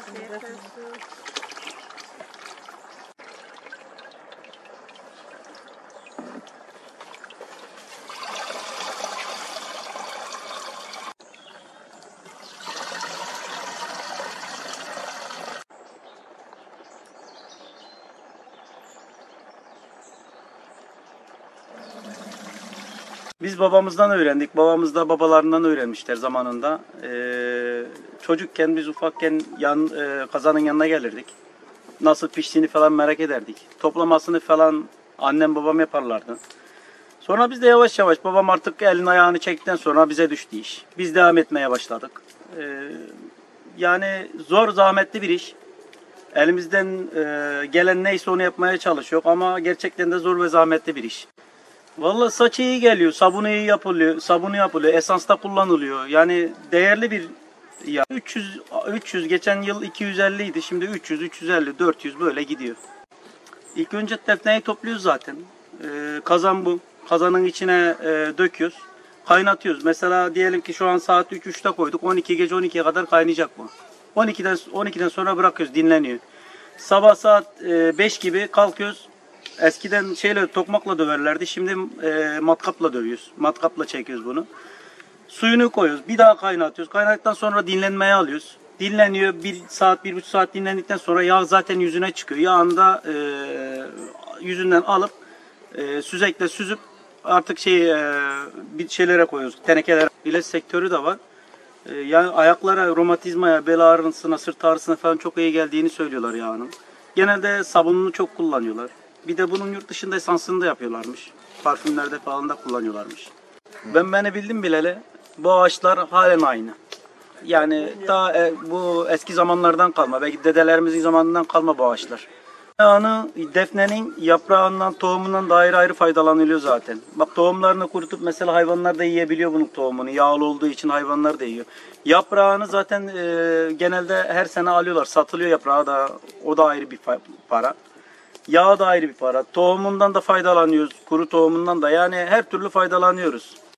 Afiyet olsun. Biz babamızdan öğrendik. Babamız da babalarından öğrenmişler zamanında. Çocukken biz ufakken kazanın yanına gelirdik. Nasıl piştiğini falan merak ederdik. Toplamasını falan annem babam yaparlardı. Sonra biz de yavaş yavaş babam artık elini ayağını çektikten sonra bize düştü iş. Biz devam etmeye başladık. Yani zor, zahmetli bir iş. Elimizden gelen neyse onu yapmaya çalışıyor ama gerçekten de zor ve zahmetli bir iş. Vallahi saçı iyi geliyor, sabunu iyi yapılıyor, sabunu yapılıyor, esansta kullanılıyor. Yani değerli bir ya 300 geçen yıl 250 idi. Şimdi 300, 350, 400 böyle gidiyor. İlk önce defneyi topluyoruz zaten. Kazan bu. Kazanın içine döküyoruz. Kaynatıyoruz. Mesela diyelim ki şu an saat 3'te koyduk. 12 gece 12'ye kadar kaynayacak bu. 12'den sonra bırakıyoruz, dinleniyor. Sabah saat 5 gibi kalkıyoruz. Eskiden tokmakla döverlerdi. Şimdi matkapla dövüyoruz. Matkapla çekiyoruz bunu. Suyunu koyuyoruz. Bir daha kaynatıyoruz. Kaynattıktan sonra dinlenmeye alıyoruz. Dinleniyor. 1 saat, 1,5 saat dinlendikten sonra yağ zaten yüzüne çıkıyor. Yağını da yüzünden alıp süzekle süzüp artık bir şeylere koyuyoruz. Tenekelere. İlaç sektörü de var. Yani ayaklara, romatizmaya, bel ağrısına, sırt ağrısına falan çok iyi geldiğini söylüyorlar yağının. Genelde sabununu çok kullanıyorlar. Bir de bunun yurt dışında esansını da yapıyorlarmış. Parfümlerde falan da kullanıyorlarmış. Beni bildim bileli bu ağaçlar halen aynı. Yani daha bu eski zamanlardan kalma, belki dedelerimizin zamanından kalma bu ağaçlar. Defnenin yaprağından, tohumundan da ayrı ayrı faydalanılıyor zaten. Bak tohumlarını kurutup mesela hayvanlar da yiyebiliyor bunun tohumunu. Yağlı olduğu için hayvanlar da yiyor. Yaprağını zaten genelde her sene alıyorlar. Satılıyor yaprağı da, o da ayrı bir para. Yağı da ayrı bir para. Tohumundan da faydalanıyoruz. Kuru tohumundan da, yani her türlü faydalanıyoruz.